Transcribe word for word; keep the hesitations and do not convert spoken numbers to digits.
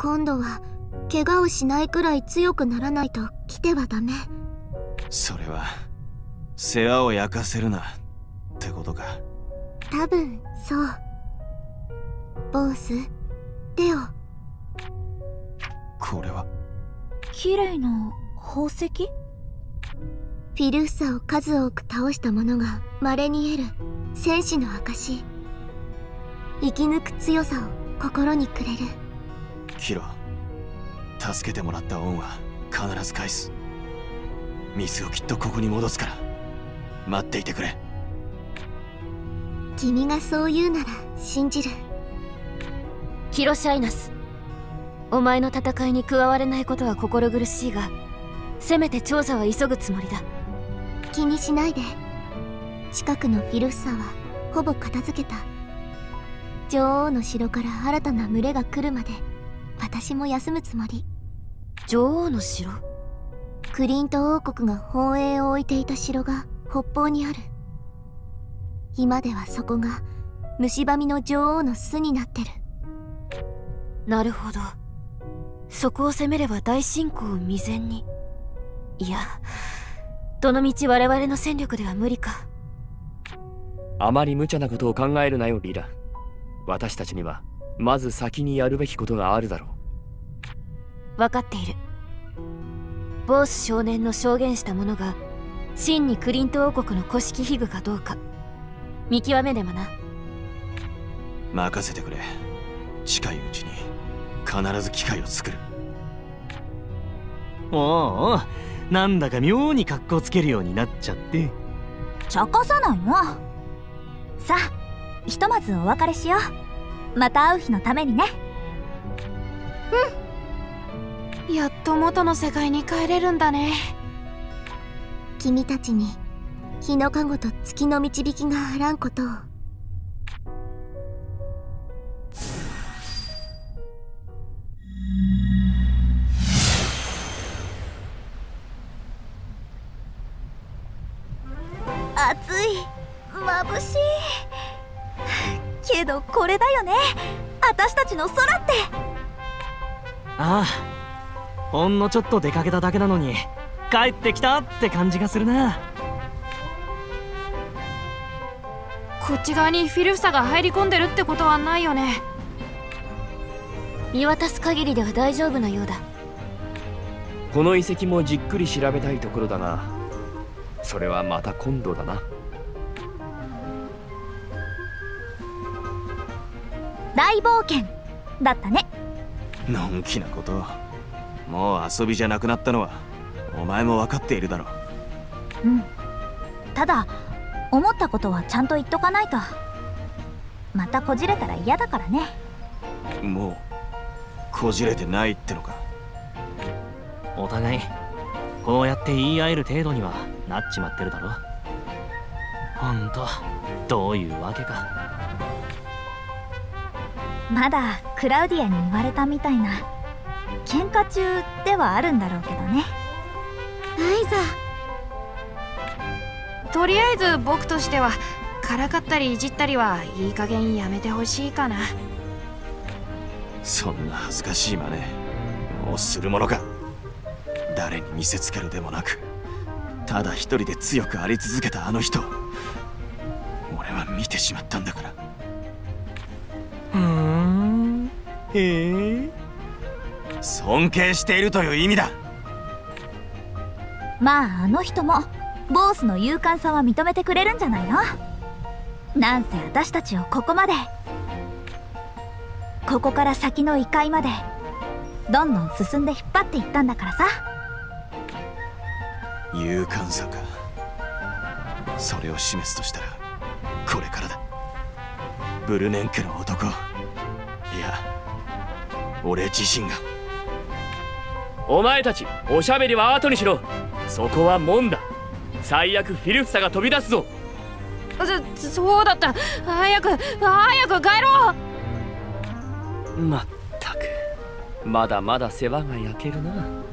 今度は怪我をしないくらい強くならないと来てはダメ。 それは世話を焼かせるなってことか。 多分そう。ボース、テオ。 これは綺麗な宝石？ フィルッサを数多く倒した者が稀に得る戦士の証。生き抜く強さを心にくれる。 キロ、助けてもらった恩は必ず返す。水をきっとここに戻すから待っていてくれ。 君がそう言うなら信じる。 キロシャイナス、お前の戦いに加われないことは心苦しいが、せめて調査は急ぐつもりだ。 気にしないで。近くのフィルッサはほぼ片付けた。女王の城から新たな群れが来るまで私も休むつもり。 女王の城？ クリント王国が本営を置いていた城が北方にある。今ではそこが蝕みの女王の巣になってる。 なるほど。そこを攻めれば大侵攻を未然に。いや、どのみち我々の戦力では無理か。 あまり無茶なことを考えるなよ、リラ。私たちにはまず先にやるべきことがあるだろう。分かっている。ボース少年の証言したものが真にクリント王国の古式秘具かどうか見極めねばな。 任せてくれ。近いうちに必ず機会を作る。 おうおう、なんだか妙に格好つけるようになっちゃって。 茶化さないの。さあ、ひとまずお別れしよう。また会う日のためにね。 うん。やっと元の世界に帰れるんだね。 君たちに日の加護と月の導きがあらんことを。 暑い、眩しいけどこれだよね、私たちの空って。 ああ、ほんのちょっと出かけただけなのに帰ってきたって感じがするな。 こっち側にフィルフサが入り込んでるってことはないよね。 見渡す限りでは大丈夫なようだ。 この遺跡もじっくり調べたいところだが、それはまた今度だな。 大冒険だったね。 のんきなこと。もう遊びじゃなくなったのはお前も分かっているだろう。うん。ただ思ったことはちゃんと言っとかないと。またこじれたら嫌だからね。 もうこじれてないってのか。 お互いこうやって言い合える程度にはなっちまってるだろ。ほんとどういうわけか。 まだクラウディアに言われたみたいな喧嘩中ではあるんだろうけどね。 アイザ、 とりあえず僕としてはからかったりいじったりはいい加減やめてほしいかな。 そんな恥ずかしい真似もうするものか。誰に見せつけるでもなく、ただ一人で強くあり続けたあの人、俺は見てしまったんだから。 ふーん、へえ。 尊敬しているという意味だ。 まああの人もボースの勇敢さは認めてくれるんじゃないの。なんせ私たちをここまで、ここから先の異界までどんどん進んで引っ張っていったんだからさ。 勇敢さか。それを示すとしたらこれからだ。ブルネン家の男、いや俺自身が。 お前たちおしゃべりは後にしろ。そこは門だ。最悪フィルフサが飛び出すぞ。 そそうだった。早く早く帰ろう。 まったくまだまだ世話が焼けるな。